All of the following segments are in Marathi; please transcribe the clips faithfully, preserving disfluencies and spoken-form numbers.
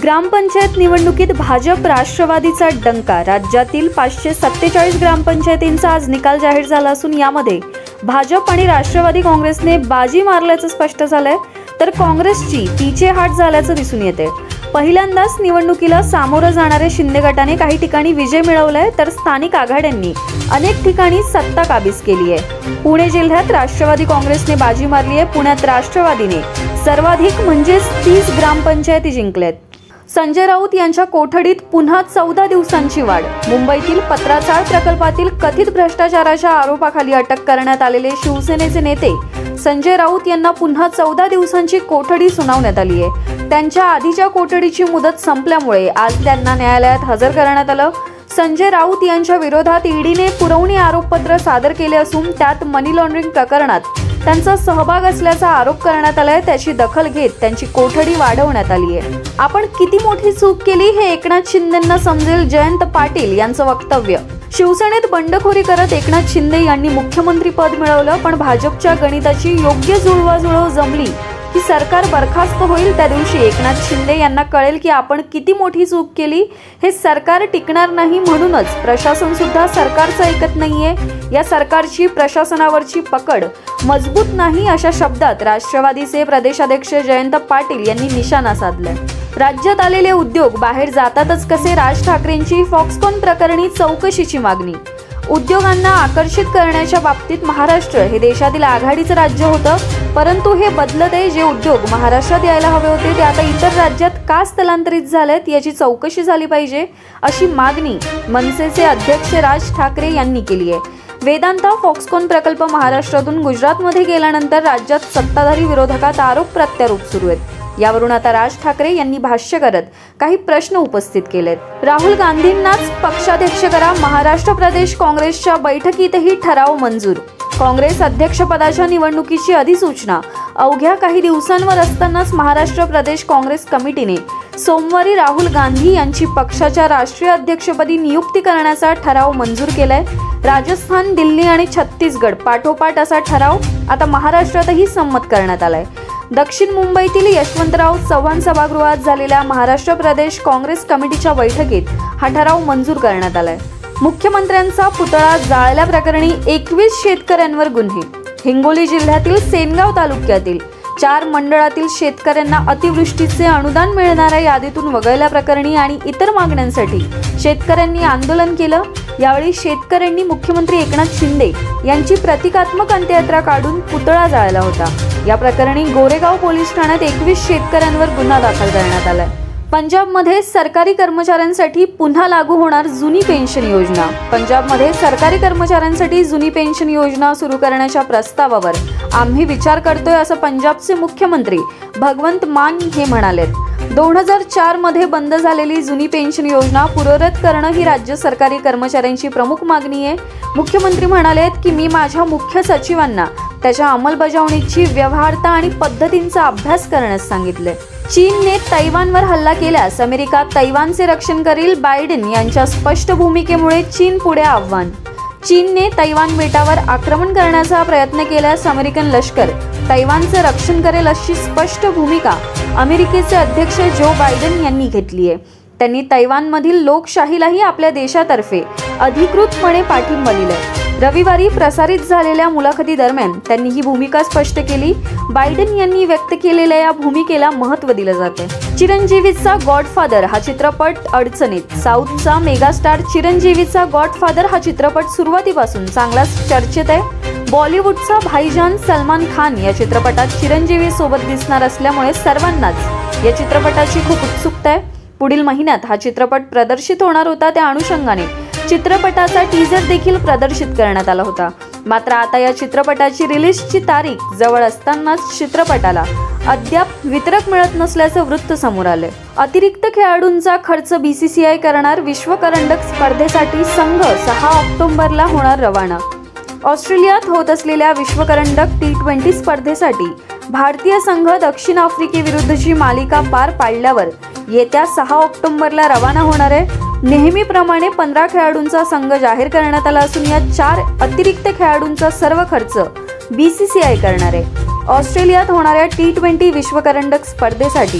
ग्रामपंचायत निवडणुकीत भाजप राष्ट्रवादीचा डंका। राज्यातील पाचशे सत्तेचाळीस ग्रामपंचायतींचा आज निकाल जाहीर झाला असून यामध्ये भाजप आणि राष्ट्रवादी काँग्रेसने बाजी मारल्याचं स्पष्ट झालंय, तर काँग्रेसची पीछेहाट झाल्याचं दिसून येते। पहिल्यांदाच निवडणुकीला सामोरं जाणारे शिंदे गटाने काही ठिकाणी विजय मिळवलाय, तर स्थानिक आघाड्यांनी अनेक ठिकाणी सत्ता काबीज केली आहे। पुणे जिल्ह्यात राष्ट्रवादी काँग्रेसने बाजी मारली आहे। पुण्यात राष्ट्रवादीने सर्वाधिक म्हणजे तीस ग्रामपंचायती जिंकल्यात। संजय राऊत यांच्या कोठडीत पुन्हा चौदा दिवसांची वाढ। मुंबईतील पत्राचाळ प्रकल्पातील कथित भ्रष्टाचाराच्या आरोपाखाली अटक करण्यात आलेले शिवसेनेचे नेते संजय राऊत यांना पुन्हा चौदा दिवसांची कोठडी सुनावण्यात आली आहे। त्यांच्या आधीच्या कोठडीची मुदत संपल्यामुळे आज त्यांना न्यायालयात हजर करण्यात आलं। संजय राऊत यांच्या विरोधात ईडीने पुरवणी आरोपपत्र सादर केले असून त्यात मनी लॉन्ड्रिंग प्रकरणात त्यांचा सहभाग असल्याचा आरोप करण्यात आलाय। त्याची दखल घेत त्यांची कोठडी वाढवण्यात आली आहे। आपण किती मोठी चूक केली हे एकनाथ शिंदेंना समजेल, जयंत पाटील यांचं वक्तव्य। शिवसेनेत बंडखोरी करत एकनाथ शिंदे यांनी मुख्यमंत्री पद मिळवलं, पण भाजपच्या गणिताची योग्य जुळवाजुळव जमली की सरकार बरखास्त होईल त्या दिवशी एकनाथ शिंदे यांना कळेल की आपण किती मोठी चूक केली, हे सरकार टिकणार नाही। म्हणूनच प्रशासन सुद्धा सरकारचं ऐकत नाहीये। या सरकारची प्रशासनावरची पकड मजबूत नाही, अशा शब्दात राष्ट्रवादीचे प्रदेशाध्यक्ष जयंत पाटील यांनी निशाणा साधलाय। राज्यात आलेले उद्योग बाहेर जातातच कसे? राज ठाकरेंची फॉक्सकॉन प्रकरणी चौकशीची मागणी। उद्योगांना आकर्षित करण्याच्या बाबतीत महाराष्ट्र हे देशातील आघाडीचं राज्य होतं, परंतु हे बदलत आहे। जे उद्योग महाराष्ट्रात यायला हवे होते ते आता इतर राज्यात का स्थलांतरित झालेत याची चौकशी झाली पाहिजे, अशी मागणी मनसेचे अध्यक्ष राज ठाकरे यांनी केली आहे। वेदांता फॉक्सकॉन प्रकल्प महाराष्ट्रातून गुजरातमध्ये गेल्यानंतर राज्यात सत्ताधारी विरोधकात आरोप प्रत्यारोप सुरू आहेत। यावरून आता राज ठाकरे यांनी भाष्य करत काही प्रश्न उपस्थित केलेत। राहुल गांधींनाच पक्षाध्यक्ष करा। महाराष्ट्र प्रदेश काँग्रेसच्या बैठकीतही ठराव मंजूर। काँग्रेस अध्यक्षपदाच्या निवडणुकीची अधिसूचना अवघ्या काही दिवसांवर असतानाच महाराष्ट्र प्रदेश काँग्रेस कमिटीने सोमवारी राहुल गांधी यांची पक्षाच्या राष्ट्रीय अध्यक्षपदी नियुक्ती करण्याचा ठराव मंजूर केलाय। राजस्थान, दिल्ली आणि छत्तीसगड पाठोपाठ असा ठराव आता महाराष्ट्रातही संमत करण्यात आलाय। दक्षिण मुंबईतील यशवंतराव चव्हाण सभागृहात झालेल्या महाराष्ट्र प्रदेश काँग्रेस कमिटीच्या बैठकीत हा ठराव मंजूर करण्यात आलाय। मुख्यमंत्र्यांचा पुतळा जाळल्याप्रकरणी एकवीस शेतकऱ्यांवर गुन्हे। हिंगोली जिल्ह्यातील सेनगाव तालुक्यातील चार मंडळातील शेतकऱ्यांना अतिवृष्टीचे अनुदान मिळणाऱ्या यादीतून वगळल्याप्रकरणी आणि इतर मागण्यांसाठी शेतकऱ्यांनी आंदोलन केलं। यावेळी शेतकऱ्यांनी मुख्यमंत्री एकनाथ शिंदे यांची प्रतिकात्मक अंत्ययात्रा काढून पुतळा जाळला होता। या प्रकरणी गोरेगाव पोलीस ठाण्यात एकवीस शेतकऱ्यांवर गुन्हा दाखल करण्यात आलाय। पंजाबमध्ये सरकारी कर्मचाऱ्यांसाठी पुन्हा लागू होणार जुनी पेन्शन योजना। पंजाबमध्ये सरकारी कर्मचाऱ्यांसाठी जुनी पेन्शन योजना सुरू करण्याच्या प्रस्तावावर आम्ही विचार करतोय, असं पंजाबचे मुख्यमंत्री भगवंत मान हे म्हणालेत। दोन हजार चार मध्ये बंद झालेली जुनी पेन्शन योजना पूर्ववत करणं ही राज्य सरकारी कर्मचाऱ्यांची प्रमुख मागणी आहे। मुख्यमंत्री म्हणालेत की मी माझ्या मुख्य सचिवांना त्याच्या अंमलबजावणीची व्यवहार्यता आणि पद्धतींचा अभ्यास करण्यास सांगितले। चीनने तैवानवर हल्ला केल्यास अमेरिका तैवानचे रक्षण करेल। बायडेन यांच्या स्पष्ट भूमिकेमुळे चीन पुढे आव्हान। चीनने तैवान बेटावर आक्रमण करण्याचा प्रयत्न केल्यास अमेरिकन लष्कर तैवानचे रक्षण करेल, अशी स्पष्ट भूमिका अमेरिकेचे अध्यक्ष जो बायडेन यांनी घेतली आहे। त्यांनी तैवानमधील लोकशाहीलाही आपल्या देशातर्फे अधिकृतपणे पाठिंबा दिलाय। रविवारी प्रसारित झालेल्या मुलाखतीदरम्यान त्यांनी ही भूमिका स्पष्ट केली। बायडेन यांनी व्यक्त केलेल्या या भूमिकेला महत्त्व दिलं जाते। चिरंजीवीचा गॉडफादर हा चित्रपट अडचणीत। साऊथचा मेगास्टार चिरंजीवीचा गॉडफादर हा चित्रपट सुरुवातीपासून चांगलाच चर्चेत आहे। बॉलिवूडचा भाईजान सलमान खान या चित्रपटात चिरंजीवी सोबत दिसणार असल्यामुळे सर्वांनाच या चित्रपटाची खूप उत्सुकता आहे। पुढील महिन्यात हा चित्रपट प्रदर्शित होणार होता, त्या अनुषंगाने चित्रपटाचा टीजर देखील प्रदर्शित करण्यात आला होता। मात्र आता या चित्रपटाची रिलीजची तारीख जवळ असतानाच चित्रपटाला अद्याप वितरक मिळत नसल्याचं वृत्त समोर आले। अतिरिक्त खेळाडूंचा खर्च बीसीसीआय करणार। विश्वकरंडक स्पर्धेसाठी संघ सहा ऑक्टोबरला होणार रवाना। ऑस्ट्रेलियात होत असलेल्या विश्वकरंडक टी ट्वेंटी स्पर्धेसाठी भारतीय संघ दक्षिण आफ्रिकेविरुद्धची मालिका पार पाडल्यावर येत्या सहा ऑक्टोबरला रवाना होणार आहे। नेहमीप्रमाणे पंधरा खेळाडूंचा संघ जाहीर करण्यात आला असून या चार अतिरिक्त खेळाडूंचा सर्व खर्च बीसीसीआय करणार आहे। ऑस्ट्रेलियात होणाऱ्या टी ट्वेंटी विश्वकरंडक स्पर्धेसाठी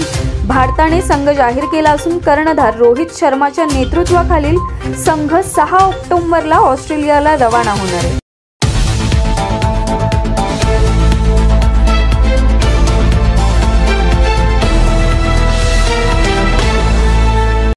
भारताने संघ जाहीर केला असून कर्णधार रोहित शर्माच्या नेतृत्वाखालील संघ सहा ऑक्टोबरला ऑस्ट्रेलियाला रवाना होणार आहे।